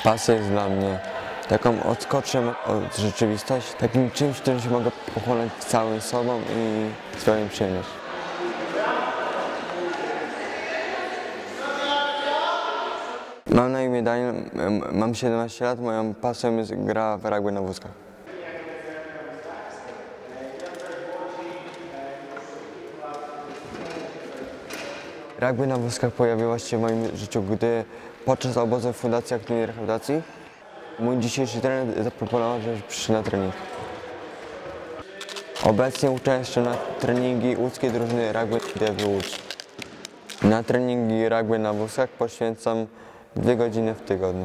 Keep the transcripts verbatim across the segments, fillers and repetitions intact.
Pasja jest dla mnie taką odskocznią od rzeczywistości, takim czymś, którym się mogę pochłonąć całym sobą i swoją przyjemność. Mam na imię Daniel, mam siedemnaście lat, moją pasją jest gra w rugby na wózkach. Rugby na wózkach pojawiło się w moim życiu, gdy podczas obozu w Fundacji Aktywnej Rehabilitacji mój dzisiejszy trener zaproponował, żebyś przyszedł na trening. Obecnie uczęszczam na treningi łódzkiej drużyny rugby D W Łódź. Na treningi rugby na wózkach poświęcam dwie godziny w tygodniu.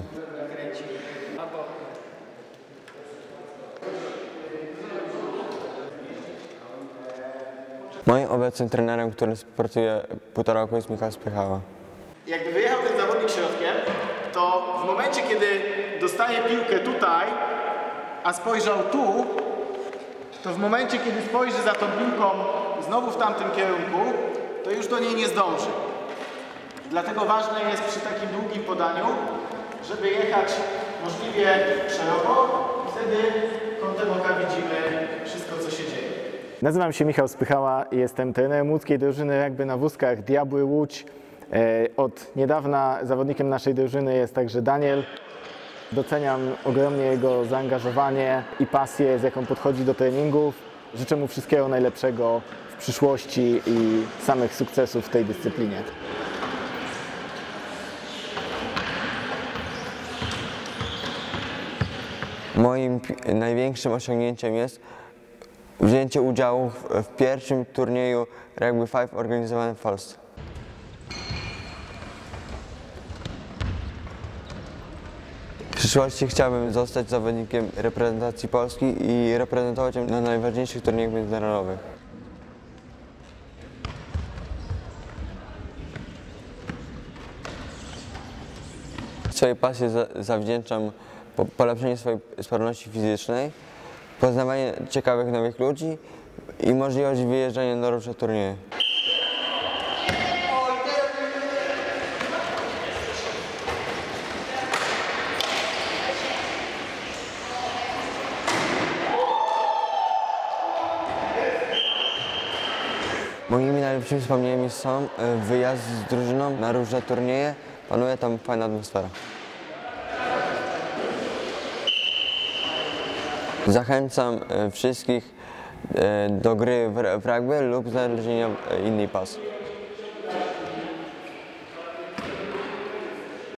Moim obecnym trenerem, który sportuje półtora roku, jest Michał Spychała. Jakby wyjechał ten zawodnik środkiem, to w momencie, kiedy dostaje piłkę tutaj, a spojrzał tu, to w momencie, kiedy spojrzy za tą piłką znowu w tamtym kierunku, to już do niej nie zdąży. Dlatego ważne jest przy takim długim podaniu, żeby jechać możliwie szeroko i wtedy kątem oka widzimy wszystko, co się dzieje. Nazywam się Michał Spychała i jestem trenerem łódzkiej drużyny rugby na wózkach Diabły Łódź. Od niedawna zawodnikiem naszej drużyny jest także Daniel. Doceniam ogromnie jego zaangażowanie i pasję, z jaką podchodzi do treningów. Życzę mu wszystkiego najlepszego w przyszłości i samych sukcesów w tej dyscyplinie. Moim największym osiągnięciem jest wzięcie udziału w, w pierwszym turnieju Rugby pięć organizowanym w Polsce. W przyszłości chciałbym zostać zawodnikiem reprezentacji Polski i reprezentować ją na najważniejszych turniejach międzynarodowych. Swojej pasji za, zawdzięczam po, polepszenie swojej sprawności fizycznej, poznawanie ciekawych nowych ludzi i możliwość wyjeżdżania na różne turnieje. Moimi najlepszymi wspomnieniami są wyjazd z drużyną na różne turnieje. Panuje tam fajna atmosfera. Zachęcam wszystkich do gry w rugby lub znalezienia innej pasji.